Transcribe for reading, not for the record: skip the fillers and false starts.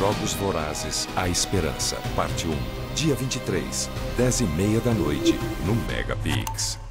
Jogos Vorazes, A Esperança, parte 1. Dia 23, 10h30 da noite, no Megapix.